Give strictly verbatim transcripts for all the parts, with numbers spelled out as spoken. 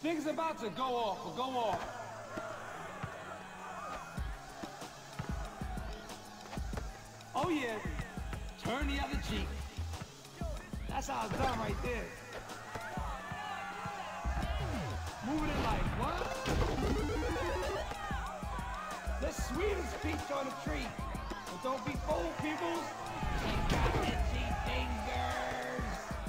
Things about to go off, or go off. Oh yeah, turn the other cheek. That's how it's done right there. Moving it like, what? The sweetest peach on the tree. But don't be fooled, peoples. She got itchy fingers.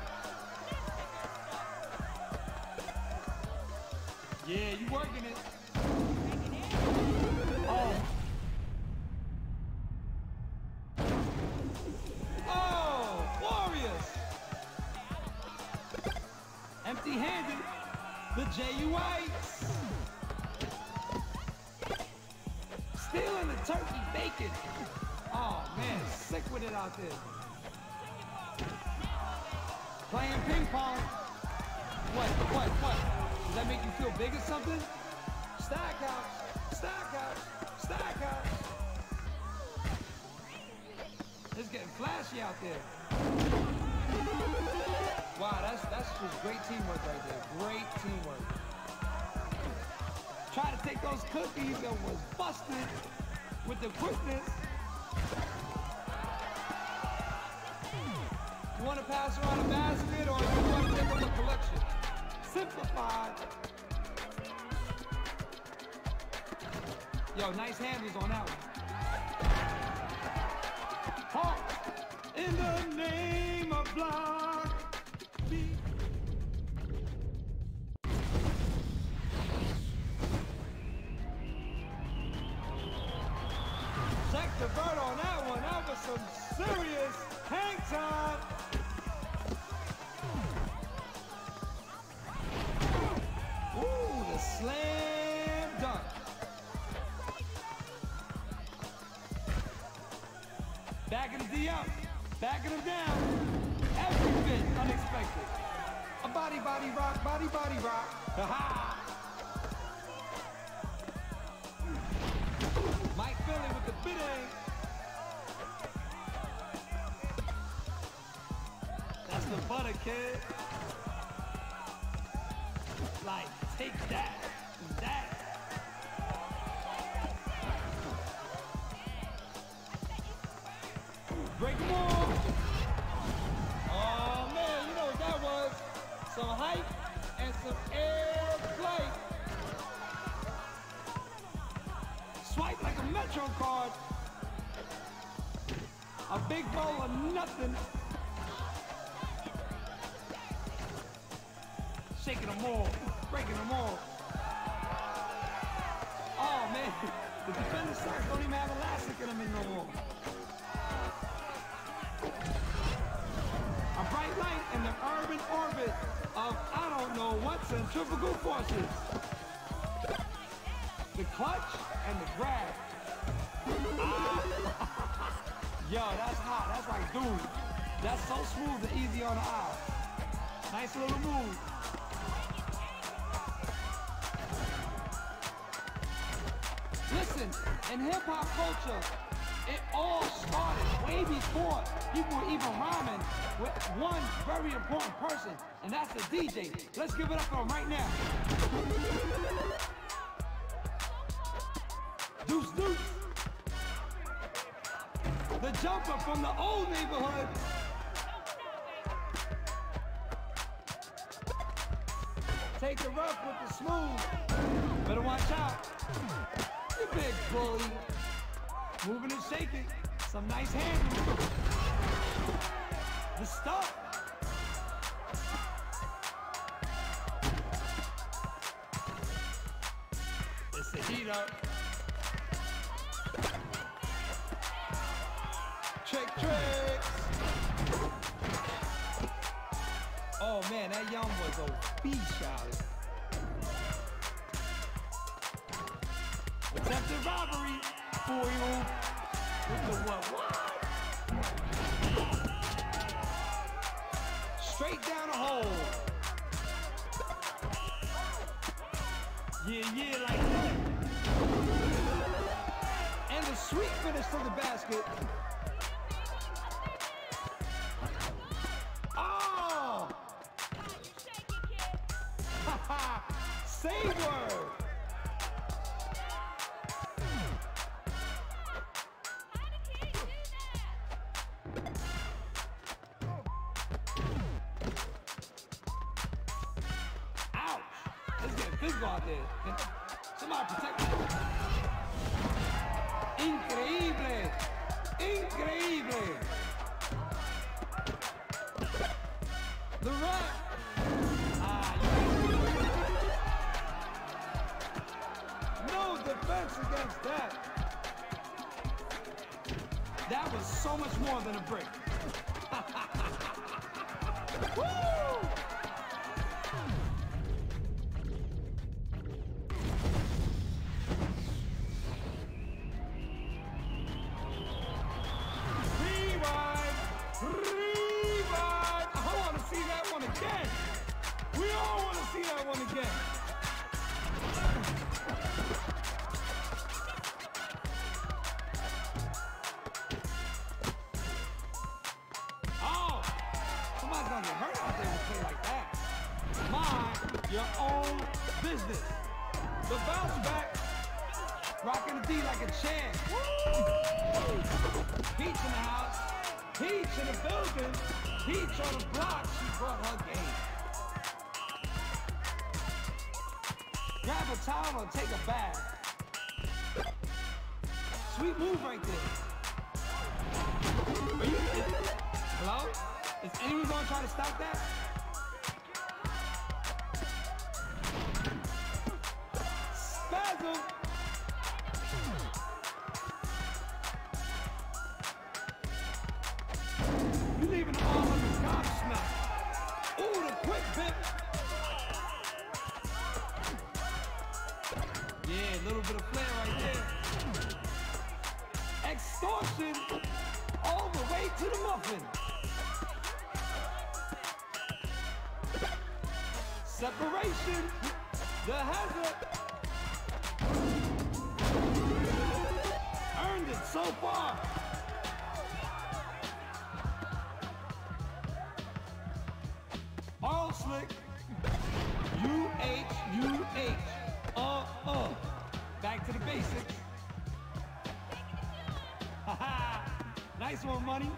Yeah, you working it. Oh. Oh, Warriors. Empty-handed. The J U Ites. Stealing the turkey bacon. Oh man, sick with it out there. Playing ping pong. What, what, what? Does that make you feel big or something? Stack house, stack house, stack house. It's getting flashy out there. Wow, that's that's just great teamwork right there. Great teamwork. Try to take those cookies and was busted with the quickness. You want to pass around a basket or you want to take on the collection? Simplified. Yo, nice handles on that one. Hawk, in the name of block. Check the bird on that one. That was some serious hang time. Ooh, the slam dunk. Backing the D up. Backing him down. Every bit unexpected. A body, body rock, body, body rock. Ha-ha! Mike Philly with the bidding. That's the butter, kid. Like, take that, that. Break them off. Oh man, you know what that was? Some height and some air flight. Swipe like a Metro card. A big bowl of nothing. Shaking them all, breaking them all. Oh man, the defender's socks don't even have elastic in them no more. A bright light in the urban orbit of I don't know what centrifugal forces. The clutch and the grab. Ah. Yo, that's hot. That's like, dude. That's so smooth and easy on the eye. Nice little move. Listen, in hip-hop culture, it all started way before people were even rhyming with one very important person, and that's the D J. Let's give it up for him right now. Deuce Deuce. The jumper from the old neighborhood. Take the rough with the smooth. Better watch out. You big bully. Moving and shaking. Some nice handles. The stuff. It's the heat up. Trick tricks. Oh man, that young was a beast out. Attempted robbery for you. With the what? What? Straight down the hole. Yeah, yeah, like that. And the sweet finish to the basket. Please go out there. Can somebody protect me. Increíble. Increíble. The ref. Ah, you no defense against that. That was so much more than a break. Woo! Rewind! Rewind! I want to see that one again. We all want to see that one again. Oh! Somebody's gonna get hurt out there and play like that. Mind your own business. The bounce back. Rocking the D like a champ. Peach in the house. Peach in the building. Peach on the block. She brought her game. Grab a towel and take a bath. Sweet move right there. Are you, is, hello? Is anyone gonna try to stop that? Spasm! You leaving the arm under the guard smack. Ooh, the quick bit. Yeah, a little bit of flair right there. Extortion all the way to the muffin. Separation, the hazard. Earned it so far. All slick. U H U H. Uh, uh. Back to the basics. Haha. Nice one, money.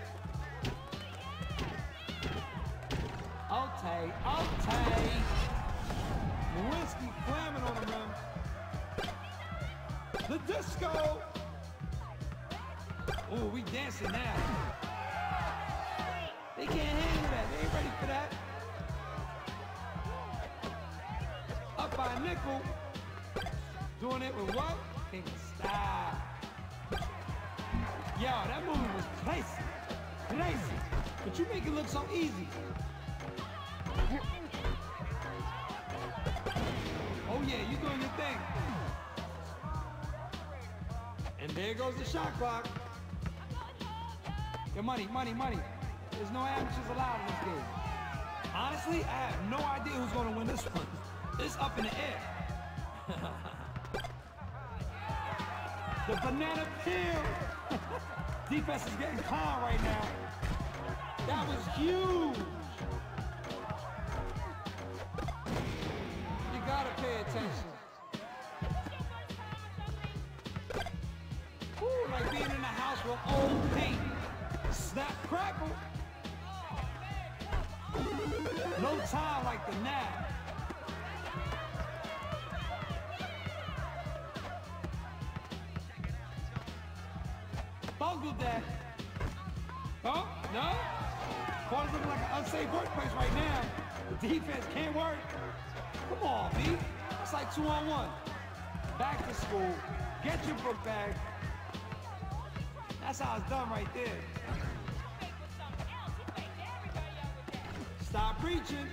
Okay, okay. Lewinsky clamming on the rim. The disco. Oh, we dancing now. They can't handle that. They ain't ready for that. Up by a nickel. Doing it with what? King style. Yo, that movie was crazy. Crazy. But you make it look so easy. Oh yeah, you doing your thing. And there goes the shot clock. Your money, money, money. There's no amateurs allowed in this game. Honestly, I have no idea who's gonna win this one. It's up in the air. The banana peel. Defense is getting calm right now. That was huge. You gotta pay attention. Ooh, like being in the house with old paint. Snap, crackle. No time like the now. Bungled that. Oh, no? Corner's looking like an unsafe workplace right now. The defense can't work. Come on, B. It's like two on one. Back to school. Get your book bag. That's how it's done right there. Stop reaching.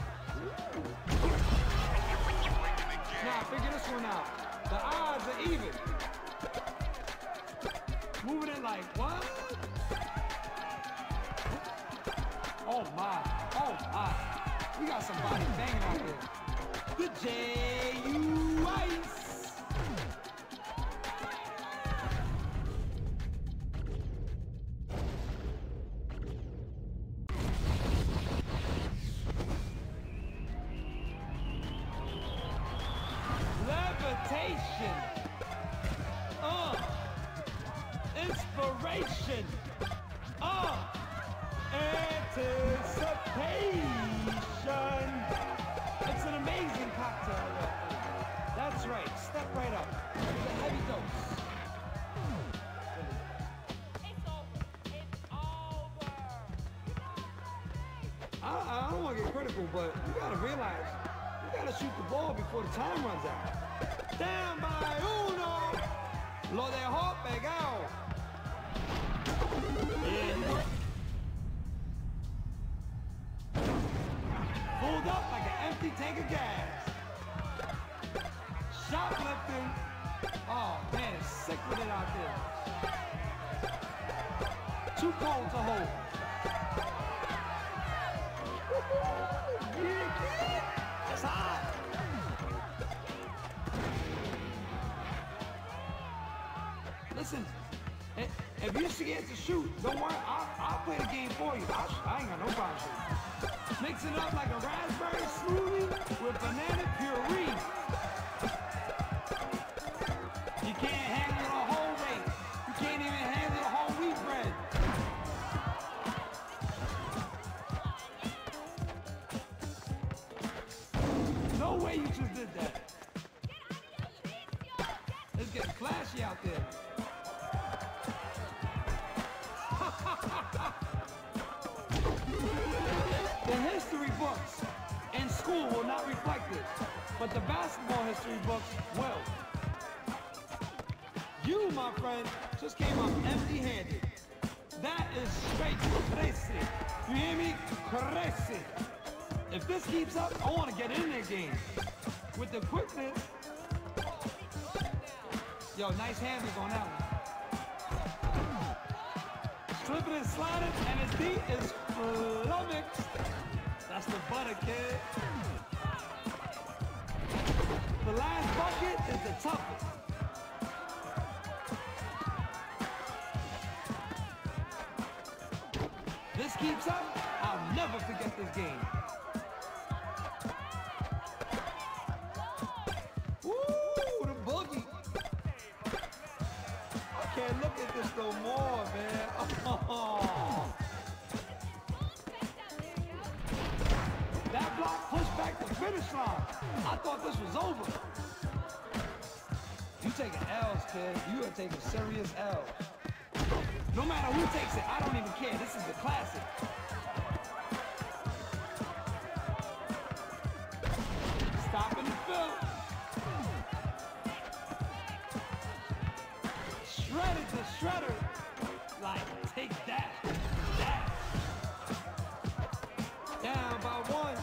Now, figure this one out. The odds are even. Moving it like, what? Oh my, oh my. We got somebody banging out there. The J U Ice. Levitation. Uh. Inspiration. Uh. Anticipation. It's an amazing cocktail. That's right. Step right up. It's a heavy dose. It's over. It's over. I, I don't want to get critical, but you gotta realize you gotta shoot the ball before the time runs out. Down by uno. Lo dejó pegado. Yeah. Pulled up like an empty tank of gas. Shoplifting. Oh man, it's sick with it out there. Too cold to hold. Yeah, kid. It's hot. Listen, if you're scared to shoot, don't worry. I'll, I'll play the game for you. I'll, I ain't got no problem shooting. Mix it up like a raspberry smoothie with banana puree. You can't handle a whole weight. You can't even handle a whole wheat bread. No way you just did that. It's getting flashy out there. The history books in school will not reflect this, but the basketball history books will. You, my friend, just came up empty-handed. That is straight crazy. You hear me? Crazy. If this keeps up, I want to get in that game. With the quickness. Yo, nice handles on that one. Slipping and sliding, and his beat is flummoxed. That's the butter, kid. The last bucket is the toughest. This keeps up, I'll never forget this game. Woo, the boogie. I can't look at this no more, man. Oh. That block pushed back the finish line. I thought this was over. You taking L's, kid. You are taking serious L's. No matter who takes it, I don't even care. This is the classic. Stop in the fill. Shredded to shredder. Like, take that. That. Down by one.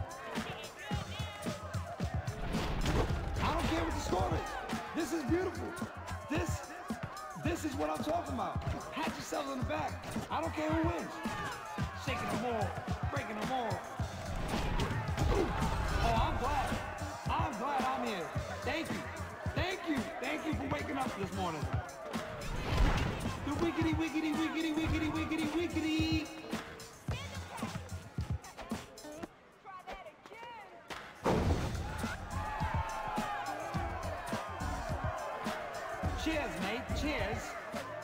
I don't care what the score is. This is beautiful. This, this is what I'm talking about. Pat yourselves on the back. I don't care who wins. Shaking them all, breaking them all. Oh, I'm glad. I'm glad I'm here. Thank you. Thank you. Thank you for waking up this morning. The wiggity, wiggity, wiggity, wiggity, wiggity, wiggity. Try that again. Cheers, mate. Cheers.